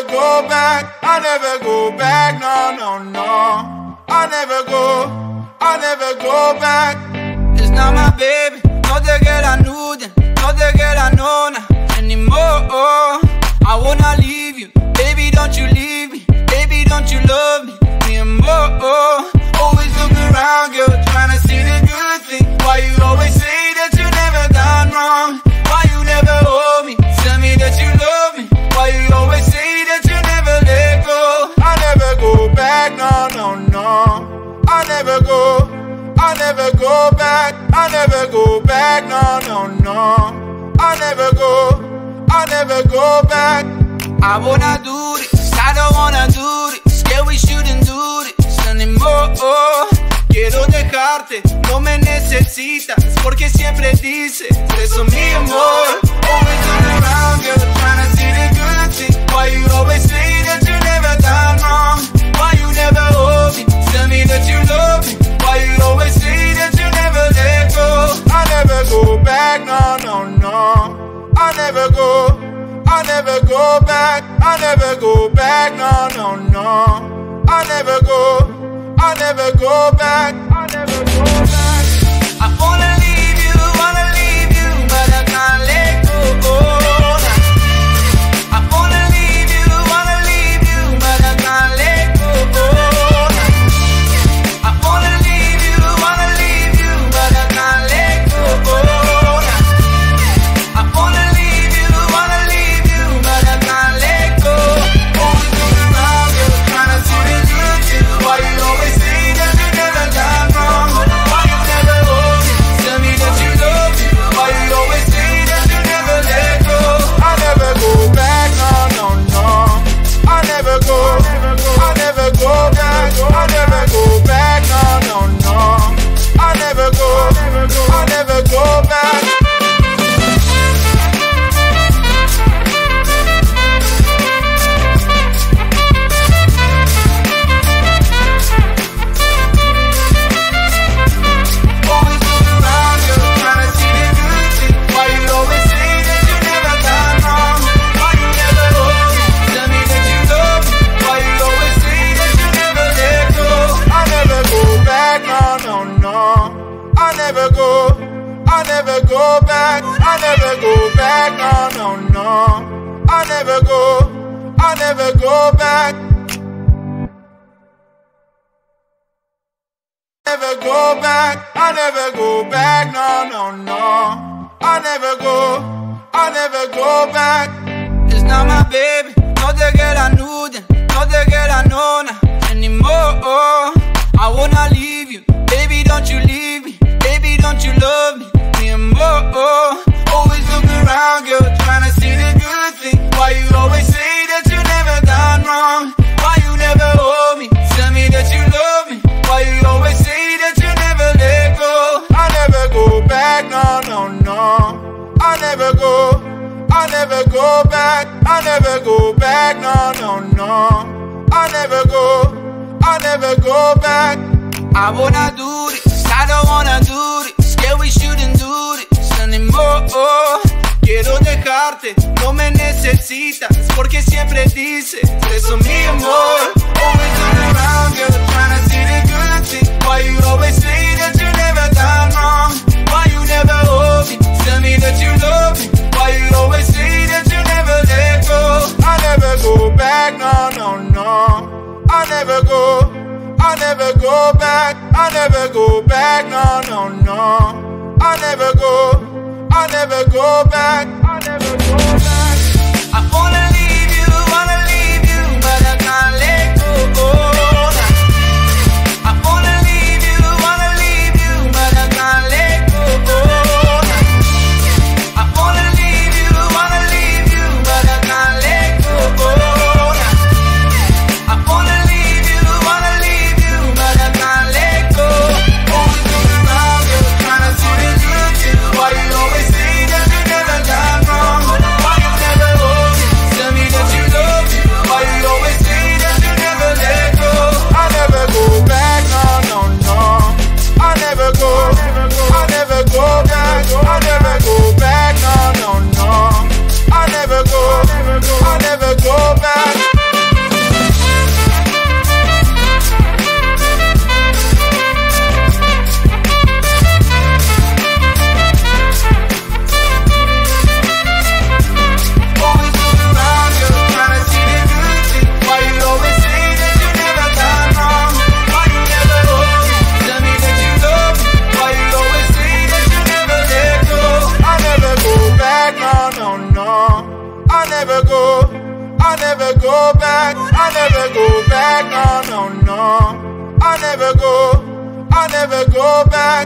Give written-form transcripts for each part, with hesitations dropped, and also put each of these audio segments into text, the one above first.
go back, I never go back, no, no, no. I never go back. It's not my baby, no te queda nude, no te queda nona anymore. I wanna leave you, baby, don't you leave me, baby, don't you love me more. Always look around, girl, trying to see the good thing. Why you always say that you never done wrong? Why you never hold me? Tell me that you love me. Why you always say that you never let go? I never go back, no, no, no. I never go back, I never go back, no, no, no. I never go back. I wanna do this, I don't wanna do this. Scared we shouldn't do this anymore. Quiero dejarte, no me necesitas, porque siempre dices, eso mi amor. Always look around, girl, trying to see the good thing. Why you always say that you never done wrong? Why you never hold me? Tell me that you love me. Why you always say that you never let go? I never go back, no, no, no. I never go back, I never go back, no, no, no. I never go back, I never go back. I wanna leave you, but I can't let go. I wanna leave you, but I can't let go. I wanna leave you, but I can't let go. I wanna leave you, but I can't let go. Always look around, girl, trying to see the good thing. Why you always say that you never done wrong? Why you never hold me? Tell me that you love me. Why you always say that you never let go? I never go back, no, no, no. I never go back, I never go back, no, no, no. I never go back. Always look around, girl, trying to see the good thing. Why you always say that you never done wrong? Why you never hold me? Tell me that you love me. Why you always say that you never let go? I never go back, no, no, no. I never go back, I never go back, no, no, no. I never go back. Never go back, I never go back, no, no, no. I never go back. It's not my baby, no te queda nude, no te queda nona anymore. I wanna leave you, baby, don't you leave me, baby, don't you love me more. Always look around, girl, trying to see the good thing. Why you always say that you never done wrong? Why you never hold me? Tell me that you love me. Why you always say that you never let go? I never go back, no, no, no. I never go back, I never go back, no, no, no. I never go back. I wanna do this, I don't wanna do this. Scared we shouldn't do this anymore. Quiero dejarte, no me necesitas, porque siempre dices, eso mi amor. Always look around, girl, trying to see the good thing. Why you always say that you never done wrong? Why you never hold me? Tell me that you love me. Why you always say that you never let go? I never go back, no, no, no. I never go back, I never go back, no, no, no. I never go back, I never go back. I wanna leave you, but I can't let go. I wanna leave you, but I can't let go. I wanna leave you, but I can't let go. I wanna leave you, but I can't let go. Always look around, girl, trying to see the good thing. Why you always say that you never done wrong? Why you never hold me? never go back, I never go back, no, no, no. I never go back.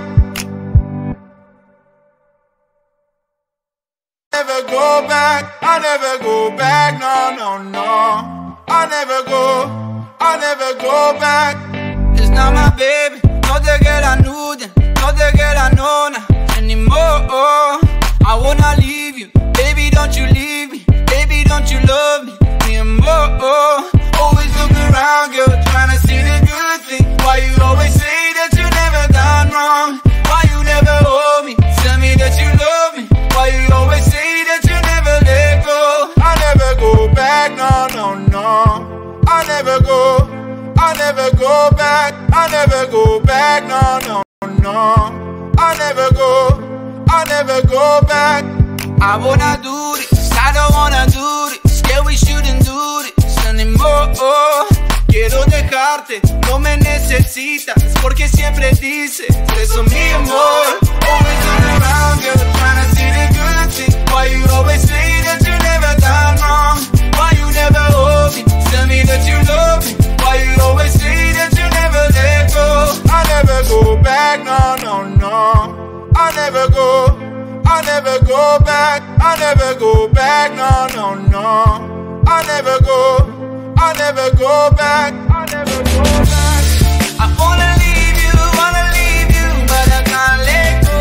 Never go back, I never go back, no, no, no. I never go back. It's not my baby, no te queda nude, no te queda nona anymore. I wanna leave you, baby, don't you leave me, baby, don't you love me anymore. Always look around, girl, trying to see the good thing. Why you always say that you never done wrong? Why you never hold me? Tell me that you love me. Why you always say that you never let go? I never go back, no, no, no. I never go back, I never go back, no, no, no. I never go back. I wanna do this, I don't wanna do this. Yeah, we shouldn't do this anymore. Quiero dejarte, no me necesitas, porque siempre dices, eso mi amor. Always turn around, girl, trying to see the good thing. Why you always say that you never done wrong? Why you never hold me? Tell me that you love me. Why you always say that you never let go? I never go back, no, no, no. I never go back, I never go back, no, no, no. I never go back, I never go back. I wanna leave you, but I can't let go.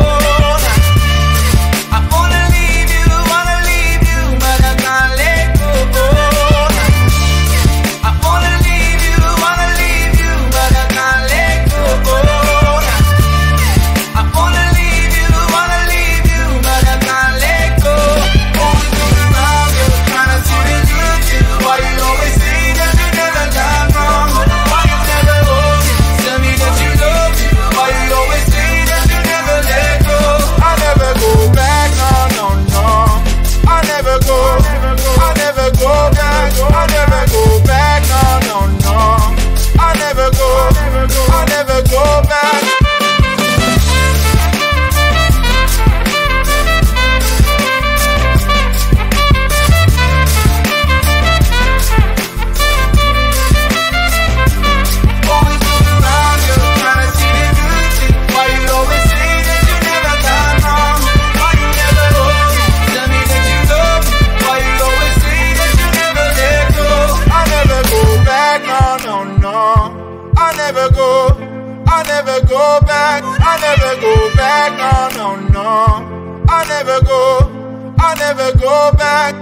I wanna leave you, but I can't let go. I wanna leave you, but I can't let go. I wanna leave you, but I can't let go. Always look around, girl, trying to see the good thing. Why you always say that you never done wrong? Why you never hold me? Tell me that you love me. Why you always say that you never let go? I never go back, no, no, no. I never go back, I never go back, no, no, no. I never go back. Always look around, girl, trying to see the good thing. Why you always say that you never done wrong? Why you never hold me? Tell me that you love me. Why you always say that you never let go? I never go back, no, no, no. I never go back, I never go back, no, no, no. I never go back.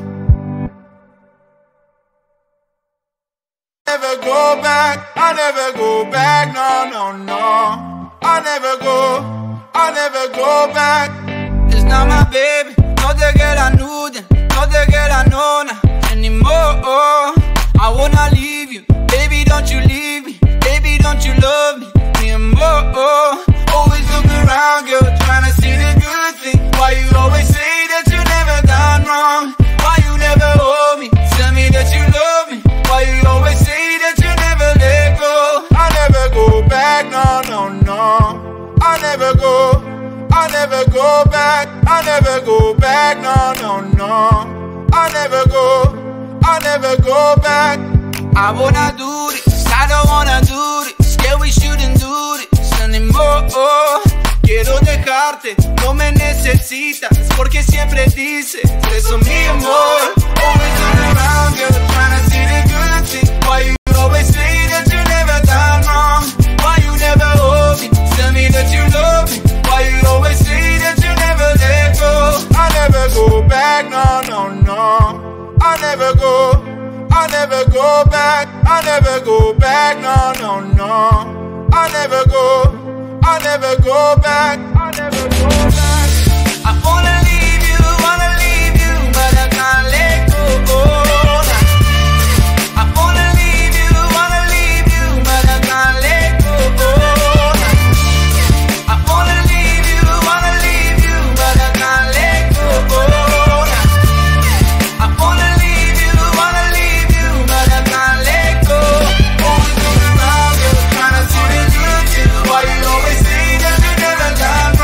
Never go back, I never go back, no, no, no. I never go back. It's not my baby, no te queda nude, no te queda nona anymore. I wanna leave you, baby, don't you leave me, baby, don't you love me anymore. Always look around, girl, trying to see the good thing. Why you always say that you never done wrong? Why you never hold me? Tell me that you love me. Why you always say that you never let go? I never go back, no, no, no. I never go back, I never go back, no, no, no. I never go back. I wanna do this, I don't wanna do this. Yeah, we shouldn't do this anymore. Quiero dejarte, no me necesitas, porque siempre dices, eso mi amor. Always turn around, girl, trying to see the good thing. Why you always say that you never done wrong? Why you never hold me? Tell me that you love me. Why you always say that you never let go? I never go back, no, no, no. I never go back, I never go back, no, no, no. I never go back, I never go back. I wanna leave you, but I can't let go. I wanna leave you, but I can't let go. I wanna leave you, but I can't let go. I wanna leave you, but I can't let go. Always look around, girl, trying to see the good thing. Why you always say that you never done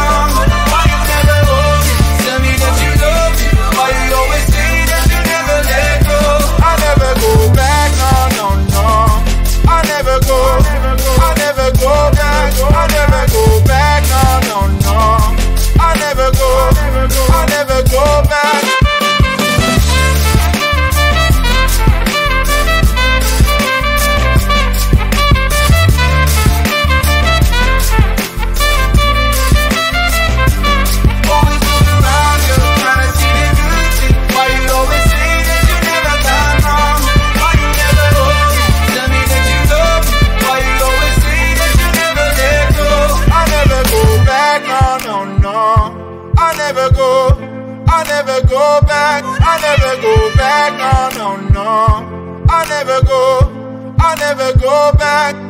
never go back, no, no, no. I'll never go back.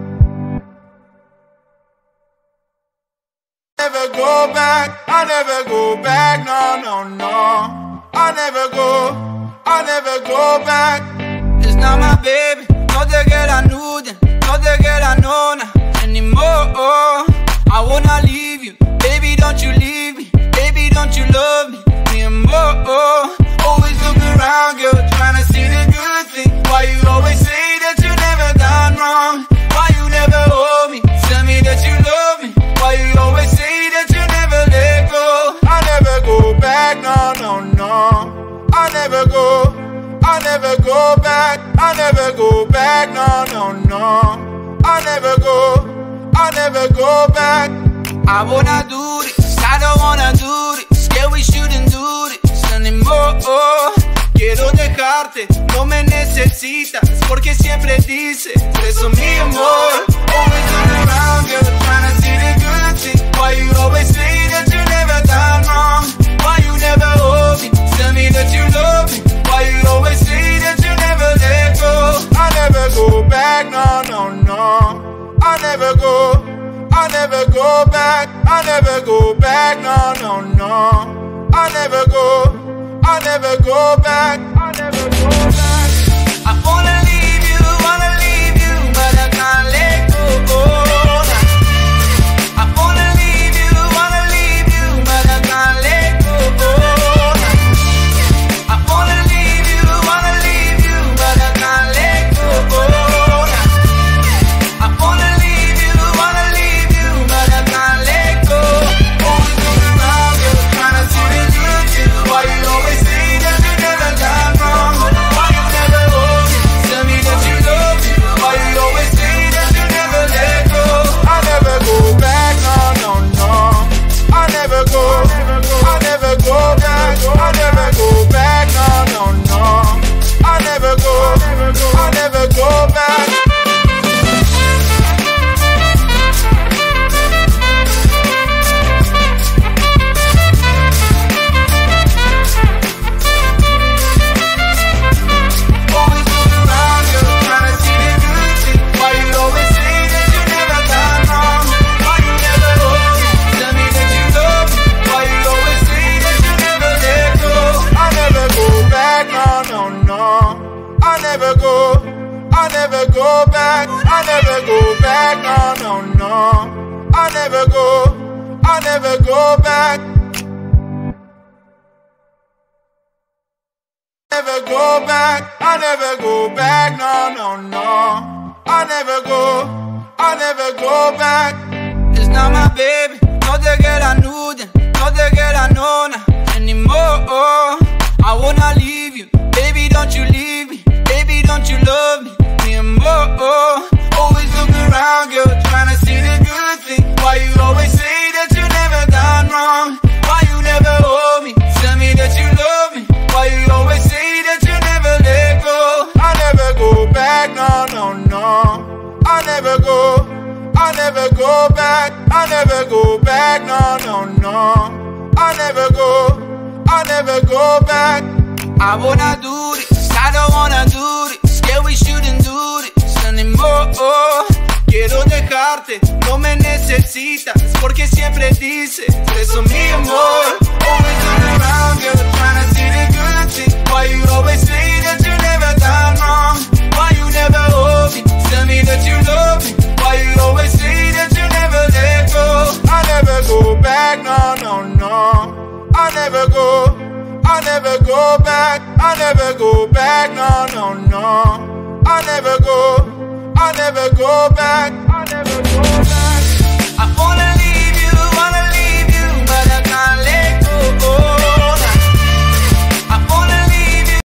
Never go back, I'll never go back, no, no, no. I'll never go back. It's not my baby, no te que la nuden, no te que la nona anymore. I wanna leave you, baby, don't you leave me, baby, don't you love me anymore. Always look around, girl, trying to see the good thing. Why you always say that you never done wrong? Why you never hold me, tell me that you love me? Why you always say that you never let go? I'll never go back, no, no, no. I'll never go back. I'll never go back, no, no, no. I'll never go back. I wanna do this, I don't wanna do this. Scared we shouldn't do this anymore. Quiero dejarte, no me necesitas, porque siempre dices, eso mi amor. Always look around, girl, trying to see the good thing. Why you always say that you never done wrong? Why you never hold me, tell me that you love me? Why you always say that you never let go? I'll never go back, no, no, no. I'll never go back. I'll never go back, no, no, no. I'll never go back. I wanna leave you, but I can't let go. I wanna leave you, but I can't let go. I wanna leave you, but I can't let go. I wanna leave you, but I can't let go. Always look around, girl, trying to see the good thing. Why you always say that you never done wrong? Why you never hold me, tell me that you love me? Why you always say that you never let go? I'll never go back, no, no, no. I'll never go back. I'll never go back, no, no, no. I'll never go back. Always look around, girl, trying to see the good thing. Why you always say that you never done wrong? Why you never hold me, tell me that you love me? Why you always say that you never let go? I'll never go back, no, no, no. I'll never go back. I'll never go back, no, no, no. I'll never go back. Never go back. I'll never go back, no, no, no. I'll never go back. It's not my baby, no te que la nuden, no te que la nona anymore. I wanna leave you, baby, don't you leave me, baby, don't you love me anymore. Always look around, girl, trying to see the good thing. Why you always say that you never done wrong? Why you never hold me, tell me that you love me? Why you always say that you never let go? I'll never go back, no, no, no. I'll never go back. I'll never go back, no, no, no. I'll never go back. I wanna do this, I don't wanna do this. Scared we shouldn't do this anymore. Quiero dejarte, no me necesitas, porque siempre dices, eso mi amor. Always look around, girl, trying to see the good thing. Why you always say that you never done wrong? Why you never hold me, tell me that you love me? Why you always say that you never let go? I'll never go back, no, no, no. I'll never go back. I'll never go back, no, no, no. I'll never go back. I wanna leave you, but I can't let go. I wanna leave you.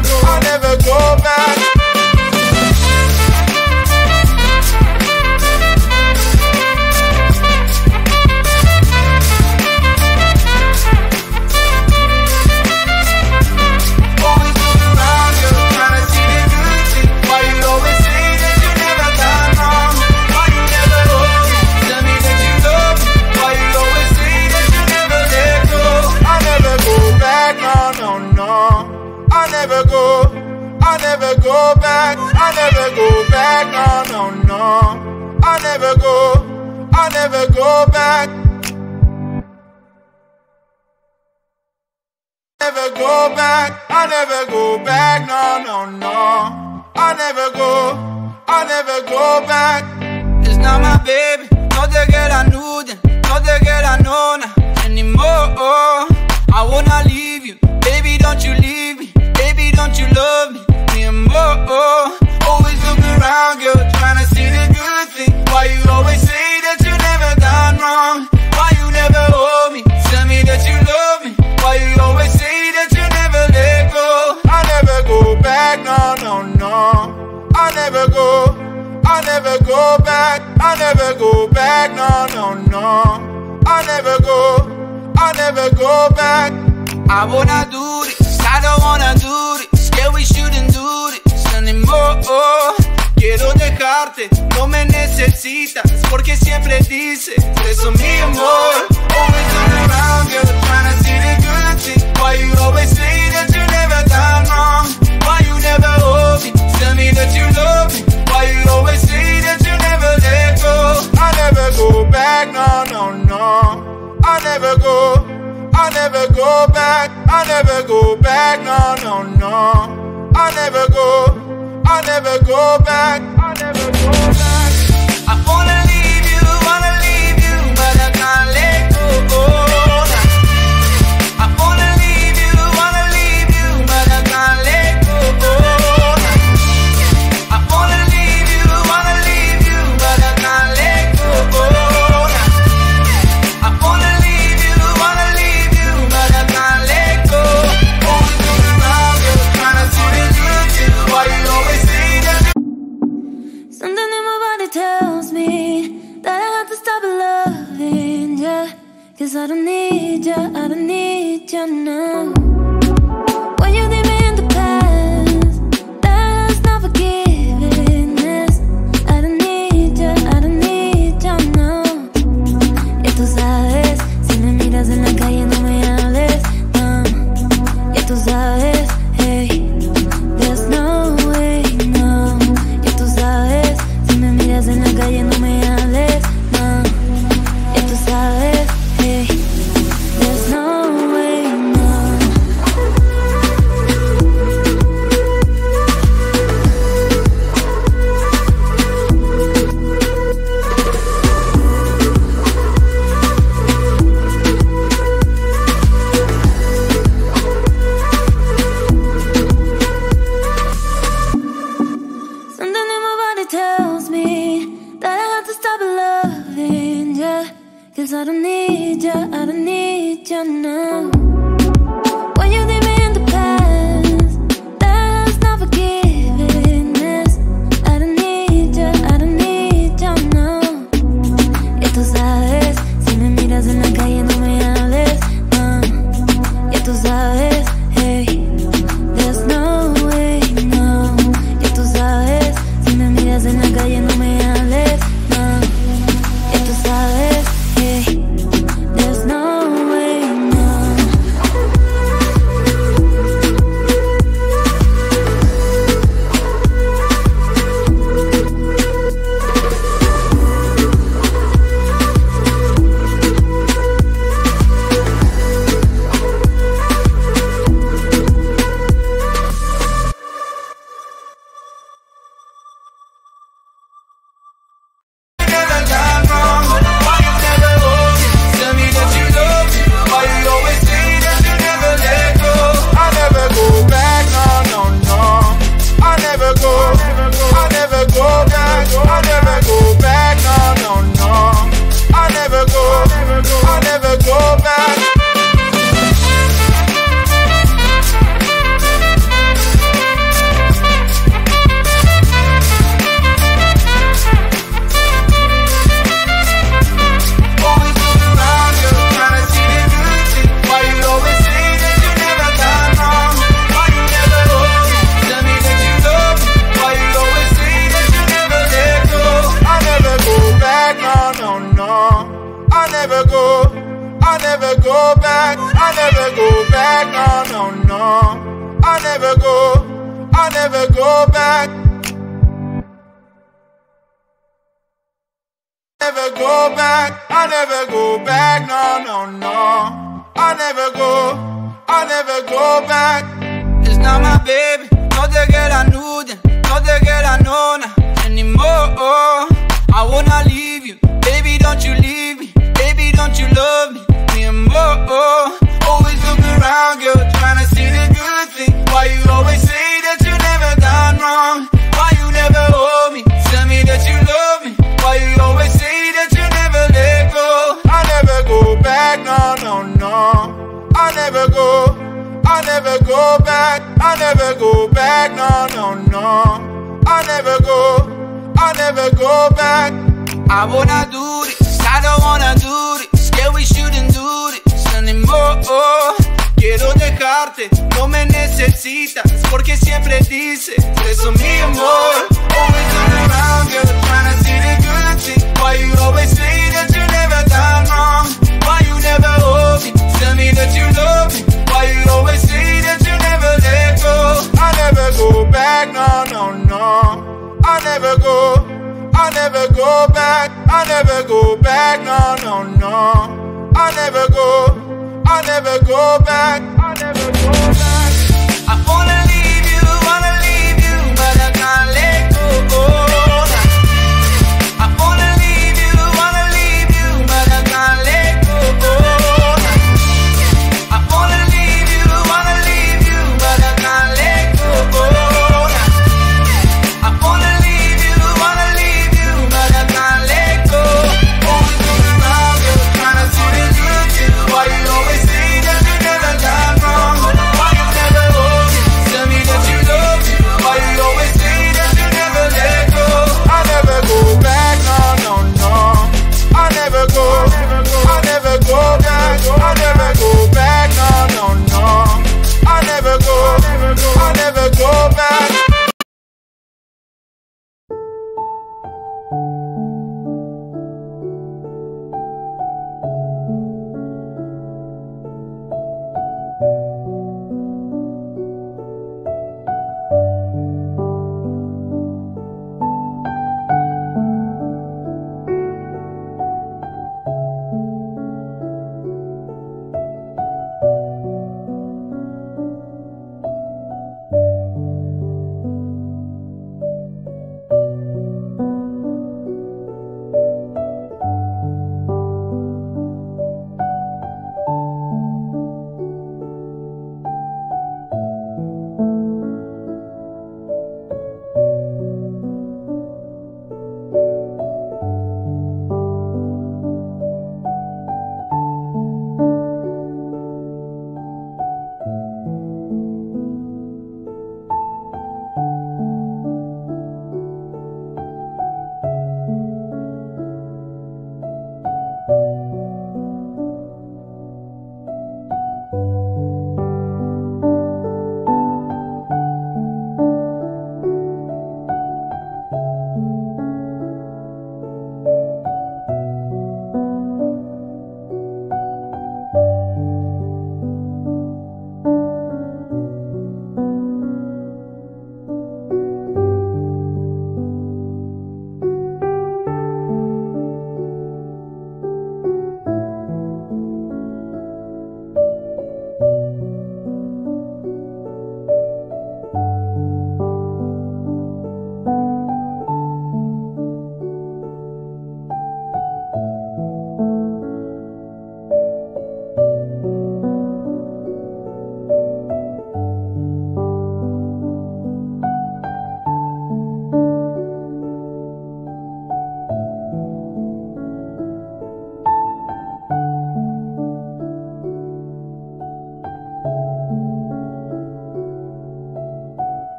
never go back. Always look around you, trying to see the good thing. Why you always say that you never done wrong? Why you never hold me? Tell me that you love me. Why you always say that you never let go? I never go back, no, no, no. I never go back. I never go back, no, no, no. I never go back. Never go back. I never go back, no, no, no. I never go back. It's not my baby, not the girl I knew then, not the girl I know now anymore. I wanna leave you, baby, don't you leave me, baby, don't you love me anymore. Always look around, girl, trying to see the good thing. Why you always say that you never done wrong? Why you never hold me? Tell me that you love me. Why you always say that you never let go? I never go back, no, no, no. I never go back. I never go back, no, no, no. I never go back. I wanna do this, I don't wanna do this. Yeah, we shouldn't do this anymore. Quiero dejarte, no me necesitas, porque siempre dices, eso mi amor. Always look around, girl, trying to see the good thing. Why you always say that you never done wrong? Why you never hold me? Tell me that you love me. Why you always say that you never let go? I never go back, no, no, no. I never go back. I never go back, no, no, no. I never go back. I wanna leave you, but I can't let go. I wanna leave you, but I can't let go. I wanna leave you, but I can't let go. I wanna leave you, but I can't let go. Always look around you, trying to see the good thing. Why you always say that? Something in my body tells me that I have to stop loving ya, 'cause I don't need ya, now. When you leave me in the past, that's not forgiveness. I don't need ya, now. Ya tú sabes, si me miras en la calle no me hables, no. Ya tú sabes, hey, there's no way, no. Ya tú sabes, si me miras en la calle no me hables, no. Ya tú sabes, hey, there's no way, no. Something in my body tells me that I have to stop loving ya, 'cause I don't need ya, now. When you leave me in the past, that's not forgiveness. I don't need ya, now. Ya tú sabes, si me miras en la calle no me hables, no. Ya tú sabes, hey, there's no way, no. Ya tú sabes, si me miras en la calle no me hables, no. Ya tú sabes, hey, there's no way, no. I never go back. Never go back, I never go back, no, no, no. I never go back. It's not my baby, no te queda nude, no te queda nona anymore. I wanna leave you, baby, don't you leave me, baby, don't you love me more. Always look around, girl, trying to see the good thing. Why you always say that you never done wrong? Why you never hold me? Tell me that you love me. Why you always say that you never let go? I never go back, no, no, no. I never go back. I never go back, no, no, no. I never go back. I wanna do this, I don't wanna do this. Scared we shouldn't do this anymore. Quiero dejarte, no me necesitas, porque siempre dices, eso mi amor. Always turn around, girl, trying to see the good thing. Why you always say that you never done wrong? Why you never hold me? Tell me that you love me. Why you always say that you never let go? I never go back, no, no, no. I never go back. I never go back, no, no, no. I never go back. I never go back. I wanna leave you, but I can't let go. I wanna leave you, but I can't let go. I wanna leave you, but I can't let go. I wanna leave you, but I can't let go. Always look around, girl, trying to see the good thing. Why you always say that you never done wrong? Why you never hold me? Tell me that you love me. Why you always say that you never let go? I never go back, no, no, no. I never go back. I never go back, no, no, no. I never go back.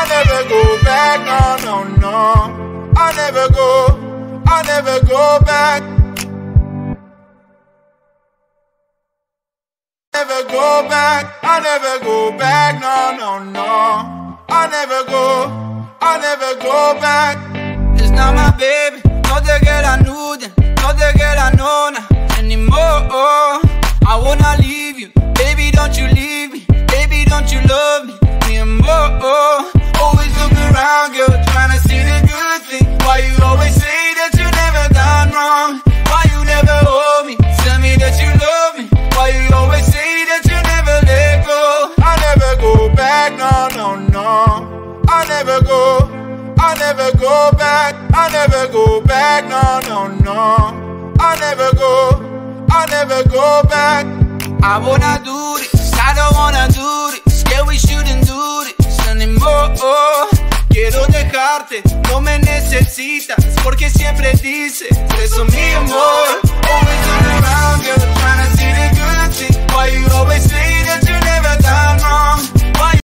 I never go back, no, no, no. I never go back. Never go back, I never go back, no, no, no. I never go back. It's not my baby, no te queda nude, no te queda nona anymore. I wanna leave you, baby, don't you leave me, baby, don't you love me anymore. Always look around, girl, trying to see the good thing. Why you always say that you never done wrong? Why you never hold me, tell me that you love me? Why you always say that you never let go? I never go back, no, no, no. I never go back. I never go back, no, no, no. I never go back. I wanna do this, I don't wanna do this. Scared we shouldn't do this anymore. Quiero dejarte, no me necesitas, porque siempre dices, eso mi amor. Always turn around, girl.